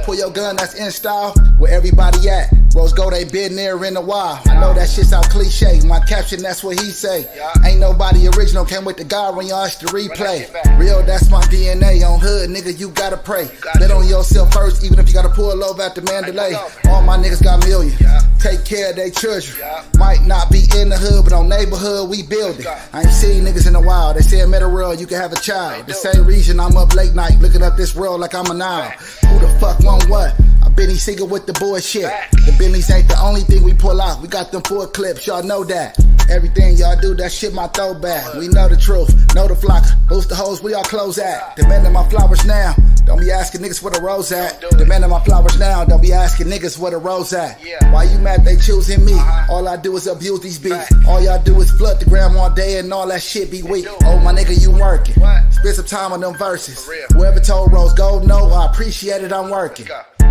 Pull your gun, that's in style. Where everybody at? Rose Gold ain't been there in a while. I know that shit sound cliche. My caption, that's what he say. Ain't nobody original, came with the God when y'all used to replay. Real, that's my DNA. On hood, nigga, you gotta pray. Bet on yourself first, even if you gotta pull over at the Mandalay. All my niggas got millions. Take care of their children. Might not be in the hood, but on neighborhood, we build it. I ain't seen niggas in a while. They say in Meta World, you can have a child. The same reason I'm up late night, looking up this world like I'm a Nile. Who the fuck want what? Benny Siegel with the bullshit. The Bentleys ain't the only thing we pull out. We got them full clips, y'all know that. Everything y'all do, that shit my throwback. We know the truth, know the flock. Who's the hoes, where y'all clothes at? Demanding my flowers now. Don't be asking niggas where the rose at. Demanding my flowers now. Don't be asking niggas where the rose at. Why you mad they choosing me? All I do is abuse these beats. All y'all do is flood the gram all day and all that shit be weak. Oh my nigga, you working. Spend some time on them verses. Whoever told Rose Gold no, I appreciate it, I'm working.